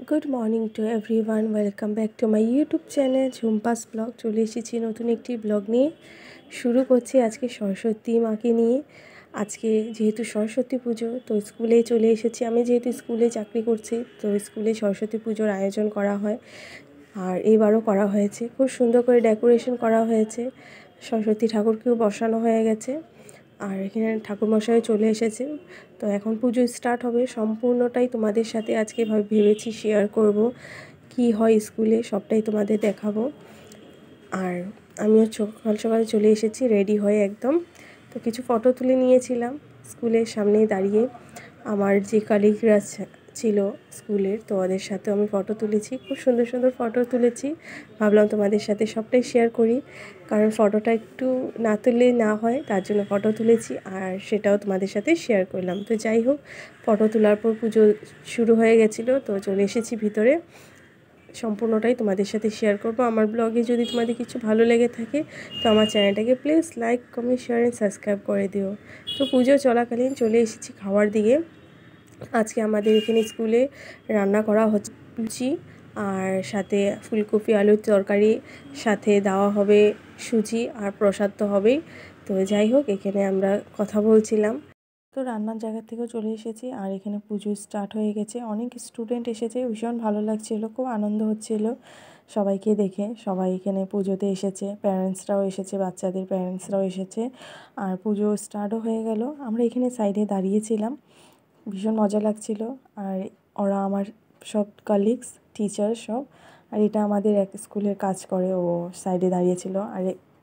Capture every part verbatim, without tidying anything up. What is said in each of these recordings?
Good morning to everyone, welcome back to my YouTube channel Jhumpa's vlog. চলে এসেছি নতুন একটি ব্লগ নিয়ে। শুরু করছি আজকে সরস্বতী মাকে নিয়ে। আজকে যেহেতু সরস্বতী পুজো, তো স্কুলে চলে এসেছি। আমি যেহেতু স্কুলে চাকরি করছি, তো স্কুলে সরস্বতী পুজোর আয়োজন করা হয়, আর এবারও করা হয়েছে। খুব সুন্দর করে ডেকোরেশন করা হয়েছে, সরস্বতী ঠাকুরকেও বসানো হয়ে গেছে, আর এখানে ঠাকুরমশাই চলে এসেছে। তো এখন পুজো স্টার্ট হবে, সম্পূর্ণটাই তোমাদের সাথে আজকে ভেবেছি শেয়ার করব। কি হয় স্কুলে সবটাই তোমাদের দেখাবো। আর আমিও সকাল সকালে চলে এসেছি রেডি হয়ে একদম। তো কিছু ফটো তুলে নিয়েছিলাম স্কুলের সামনে দাঁড়িয়ে। আমার যে কালিগরা ছিল স্কুলের, তো ওদের সাথে আমি ফটো তুলেছি, খুব সুন্দর সুন্দর ফটো তুলেছি। ভাবলাম তোমাদের সাথে সবটাই শেয়ার করি, কারণ ফটোটা একটু না তুললে না হয়, তার জন্য ফটো তুলেছি আর সেটাও তোমাদের সাথে শেয়ার করলাম। তো যাই হোক, ফটো তোলার পর পুজো শুরু হয়ে গেছিলো, তো চলে এসেছি ভিতরে। সম্পূর্ণটাই তোমাদের সাথে শেয়ার করব। আমার ব্লগে যদি তোমাদের কিছু ভালো লেগে থাকে, তো আমার চ্যানেলটাকে please like, comment, share and subscribe করে দিও। তো পুজো চলাকালীন চলে এসেছি খাওয়ার দিকে। আজকে আমাদের এখানে স্কুলে রান্না করা হচ্ছে লুচি, আর সাথে ফুলকপি আলুর তরকারি, সাথে দেওয়া হবে সুজি, আর প্রসাদ তো হবেই। তো যাই হোক, এখানে আমরা কথা বলছিলাম। তো রান্নার জায়গা থেকেও চলে এসেছি, আর এখানে পুজো স্টার্ট হয়ে গেছে। অনেক স্টুডেন্ট এসেছে, ভীষণ ভালো লাগছিল, খুব আনন্দ হচ্ছিল সবাইকে দেখে। সবাই এখানে পুজোতে এসেছে, প্যারেন্টসরাও এসেছে, বাচ্চাদের প্যারেন্টসরাও এসেছে, আর পুজো স্টার্টও হয়ে গেল। আমরা এখানে সাইডে দাঁড়িয়েছিলাম, ভীষণ মজা লাগছিল। আর ওরা আমার সব কালিগস, টিচার সব। আর এটা আমাদের এক স্কুলের কাজ করে, ও সাইডে দাঁড়িয়েছিল। আর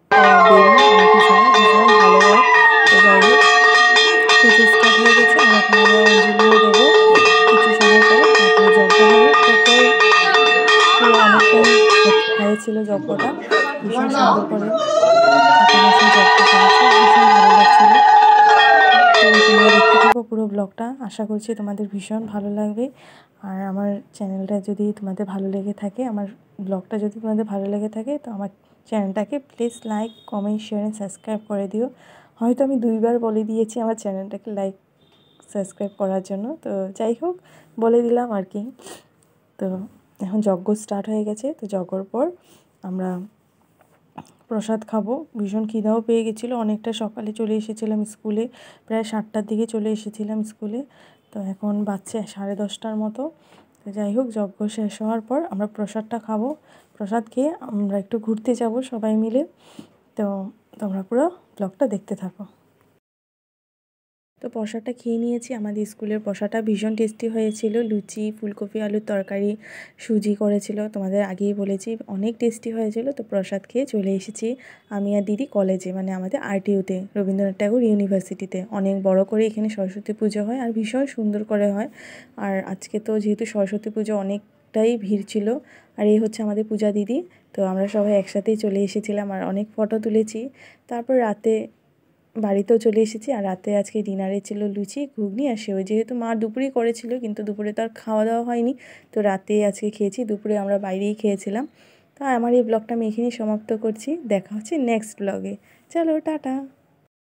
ভীষণ ভালো হয়। তো যাই হোক, পুজো স্টার্ট হয়ে গেছে, আর এখন আমরা অঞ্জলিও দেবো কিছু সময় পর, তারপরে যজ্ঞ হবে। টোটাল পুরো অনেকটাই হয়েছিল যজ্ঞটা, ভীষণ সুন্দর করে ঠাকুরমশাই যজ্ঞ করেছে, ভীষণ ভালো লাগছিলো। তো তোমরা দেখতে থাকো পুরো ব্লগটা, আশা করছি তোমাদের ভীষণ ভালো লাগবে। আর আমার চ্যানেলটা যদি তোমাদের ভালো লেগে থাকে, আমার ব্লগটা যদি তোমাদের ভালো লেগে থাকে, তো আমার চ্যানেলটাকে please like, comment, share and subscribe করে দিও। হয়তো আমি দুইবার বলে দিয়েছি আমার চ্যানেলটাকে লাইক, সাবস্ক্রাইব করার জন্য, তো যাই হোক বলে দিলাম আর কি। তো এখন যজ্ঞ স্টার্ট হয়ে গেছে। তো যজ্ঞর পর আমরা প্রসাদ খাবো। ভীষণ খিদাও পেয়ে গেছিলো, অনেকটা সকালে চলে এসেছিলাম স্কুলে, প্রায় সাতটার দিকে চলে এসেছিলাম স্কুলে। তো এখন বাজছে সাড়ে দশটার মতো। তো যাই হোক, যজ্ঞ শেষ হওয়ার পর আমরা প্রসাদটা খাবো। প্রসাদ খেয়ে আমরা একটু ঘুরতে যাব সবাই মিলে। তো তোমরা পুরো ব্লগটা দেখতে থাকো। তো প্রসাদটা খেয়ে নিয়েছি। আমাদের স্কুলের প্রসাদটা ভীষণ টেস্টি হয়েছিল, লুচি, ফুলকপি আলুর তরকারি, সুজি করেছিল, তোমাদের আগেই বলেছি অনেক টেস্টি হয়েছিল। তো প্রসাদ খেয়ে চলে এসেছি আমি আর দিদি কলেজে, মানে আমাদের আরটিইউতে, রবীন্দ্রনাথ ঠাকুর ইউনিভার্সিটিতে। অনেক বড় করে এখানে সরস্বতী পুজো হয়, আর ভীষণ সুন্দর করে হয়। আর আজকে তো যেহেতু সরস্বতী পুজো, অনেকটাই ভিড় ছিল। আর এই হচ্ছে আমাদের পূজা দিদি। তো আমরা সবাই একসাথেই চলে এসেছিলাম, আর অনেক ফটো তুলেছি। তারপর রাতে বাড়িতেও চলে এসেছি। আর রাতে আজকে ডিনারে ছিল লুচি, ঘুগনি আর সেও, যেহেতু মা দুপুরেই করেছিল, কিন্তু দুপুরে তো আর খাওয়া দাওয়া হয়নি, তো রাতে আজকে খেয়েছি। দুপুরে আমরা বাইরেই খেয়েছিলাম। তো আমার এই ব্লগটা আমি এখানেই সমাপ্ত করছি। দেখা হচ্ছে নেক্সট ব্লগে। চলো টাটা।